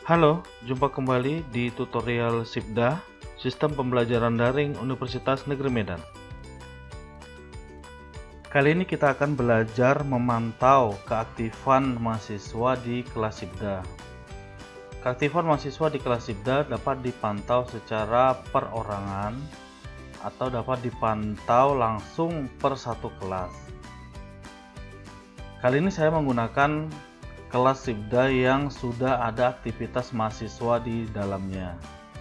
Halo, jumpa kembali di tutorial SIPDA, Sistem Pembelajaran Daring Universitas Negeri Medan. Kali ini kita akan belajar memantau keaktifan mahasiswa di kelas SIPDA. Keaktifan mahasiswa di kelas SIPDA dapat dipantau secara perorangan atau dapat dipantau langsung per satu kelas. Kali ini saya menggunakan kelas SIPDA yang sudah ada aktivitas mahasiswa di dalamnya.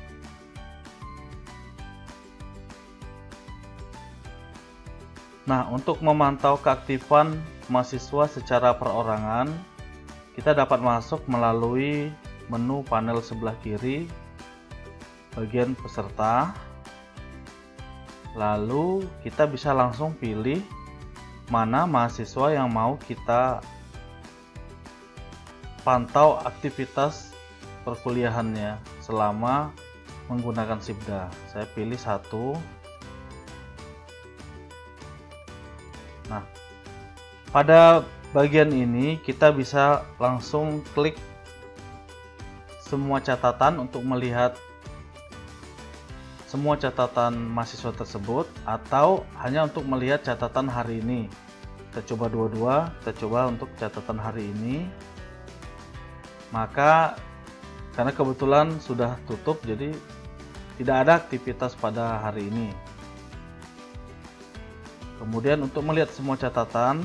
Nah, untuk memantau keaktifan mahasiswa secara perorangan, kita dapat masuk melalui menu panel sebelah kiri, bagian peserta. Lalu kita bisa langsung pilih mana mahasiswa yang mau kita pantau aktivitas perkuliahannya selama menggunakan SIPDA. Saya pilih satu. Nah, pada bagian ini kita bisa langsung klik semua catatan untuk melihat semua catatan mahasiswa tersebut, atau hanya untuk melihat catatan hari ini. Kita coba dua-dua, kita coba untuk catatan hari ini. Maka karena kebetulan sudah tutup, jadi tidak ada aktivitas pada hari ini. Kemudian untuk melihat semua catatan,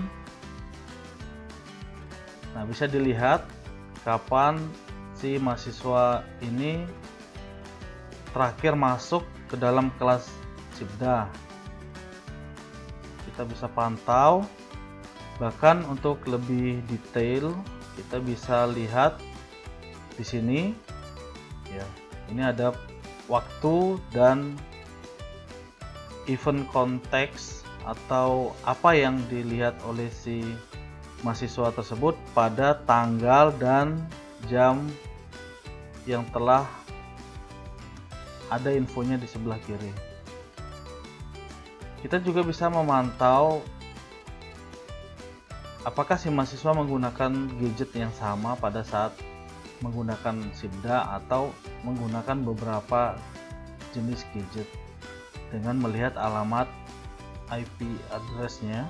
nah bisa dilihat kapan si mahasiswa ini terakhir masuk ke dalam kelas SIPDA. Kita bisa pantau, bahkan untuk lebih detail kita bisa lihat di sini ya. Ini ada waktu dan event konteks atau apa yang dilihat oleh si mahasiswa tersebut pada tanggal dan jam yang telah ada infonya di sebelah kiri. Kita juga bisa memantau apakah si mahasiswa menggunakan gadget yang sama pada saat menggunakan SIPDA atau menggunakan beberapa jenis gadget dengan melihat alamat IP address-nya.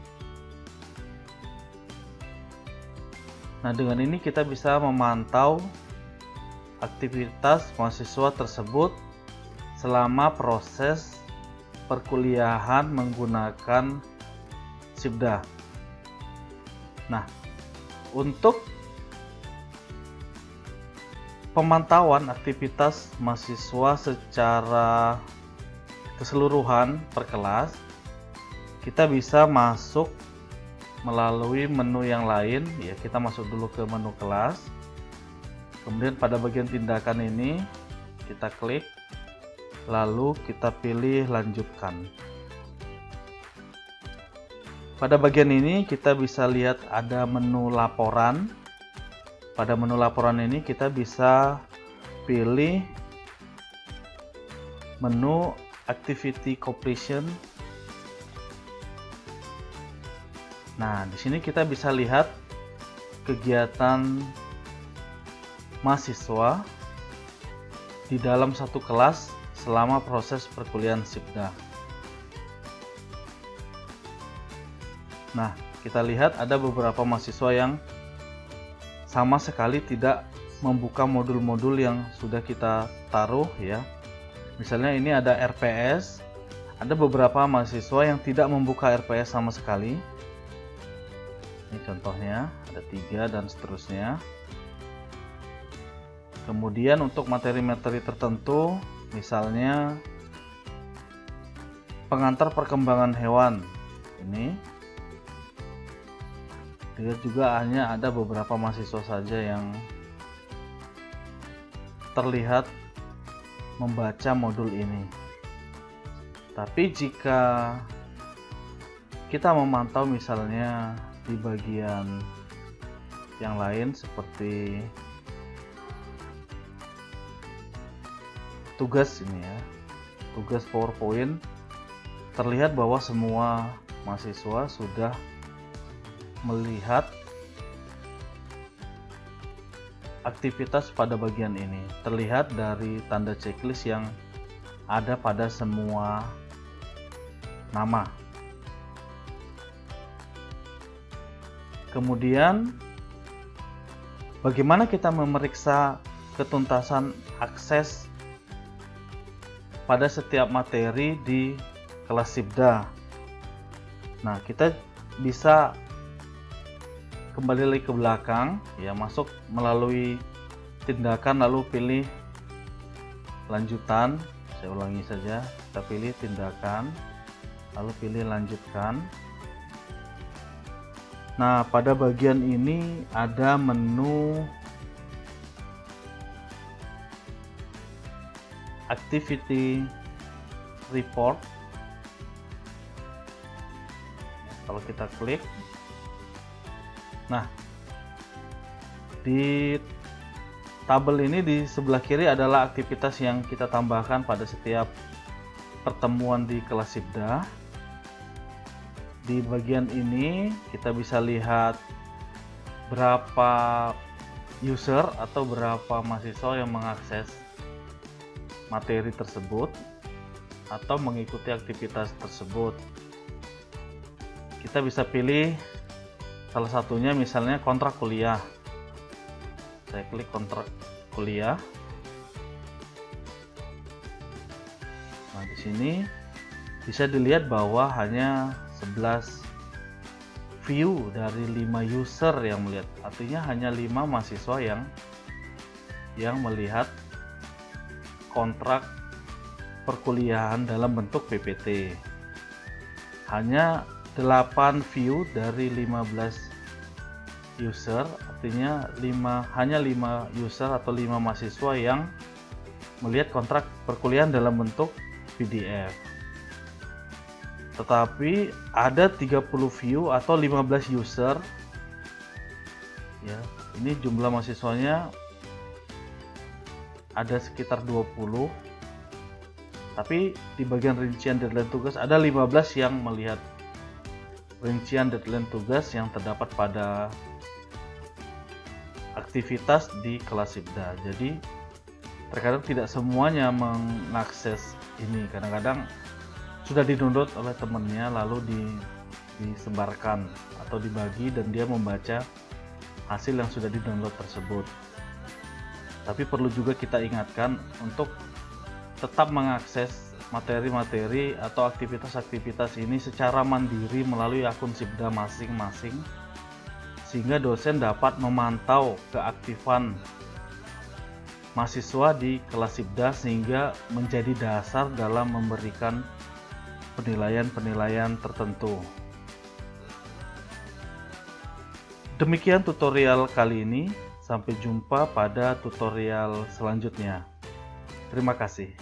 Nah, dengan ini kita bisa memantau aktivitas mahasiswa tersebut selama proses perkuliahan menggunakan SIPDA. Nah, untuk pemantauan aktivitas mahasiswa secara keseluruhan per kelas, kita bisa masuk melalui menu yang lain ya. Kita masuk dulu ke menu kelas, kemudian pada bagian tindakan ini kita klik, lalu kita pilih lanjutkan. Pada bagian ini kita bisa lihat ada menu laporan. Pada menu laporan ini kita bisa pilih menu activity completion. Nah, di sini kita bisa lihat kegiatan mahasiswa di dalam satu kelas selama proses perkuliahan SIPDA. Nah, kita lihat ada beberapa mahasiswa yang sama sekali tidak membuka modul-modul yang sudah kita taruh ya. Misalnya ini ada RPS, ada beberapa mahasiswa yang tidak membuka RPS sama sekali. Ini contohnya, ada 3 dan seterusnya. Kemudian untuk materi-materi tertentu, misalnya pengantar perkembangan hewan, ini dilihat juga hanya ada beberapa mahasiswa saja yang terlihat membaca modul ini. Tapi jika kita memantau misalnya di bagian yang lain seperti tugas ini ya, tugas PowerPoint, terlihat bahwa semua mahasiswa sudah melihat aktivitas pada bagian ini. Terlihat dari tanda checklist yang ada pada semua nama. Kemudian bagaimana kita memeriksa ketuntasan akses pada setiap materi di kelas Sibda. Nah, kita bisa kembali lagi ke belakang, ya, masuk melalui tindakan lalu pilih lanjutan. Saya ulangi saja, kita pilih tindakan lalu pilih lanjutkan. Nah, pada bagian ini ada menu Activity Report. Kalau kita klik, nah, di tabel ini di sebelah kiri adalah aktivitas yang kita tambahkan pada setiap pertemuan di kelas Sibda. Di bagian ini kita bisa lihat berapa user atau berapa mahasiswa yang mengakses materi tersebut atau mengikuti aktivitas tersebut. Kita bisa pilih salah satunya, misalnya kontrak kuliah. Saya klik kontrak kuliah. Nah, di sini bisa dilihat bahwa hanya 11 view dari 5 user yang melihat. Artinya hanya 5 mahasiswa yang melihat kontrak perkuliahan dalam bentuk PPT. Hanya 8 view dari 15 user, artinya hanya 5 user atau 5 mahasiswa yang melihat kontrak perkuliahan dalam bentuk PDF. Tetapi ada 30 view atau 15 user, ya, ini jumlah mahasiswanya ada sekitar 20, tapi di bagian rincian deadline tugas ada 15 yang melihat rincian deadline tugas yang terdapat pada aktivitas di kelas Sibda. Jadi terkadang tidak semuanya mengakses ini, kadang-kadang sudah di-download oleh temannya lalu disebarkan atau dibagi dan dia membaca hasil yang sudah di-download tersebut. Tapi perlu juga kita ingatkan untuk tetap mengakses materi-materi atau aktivitas-aktivitas ini secara mandiri melalui akun Sibda masing-masing, sehingga dosen dapat memantau keaktifan mahasiswa di kelas Sibda sehingga menjadi dasar dalam memberikan penilaian-penilaian tertentu. Demikian tutorial kali ini. Sampai jumpa pada tutorial selanjutnya. Terima kasih.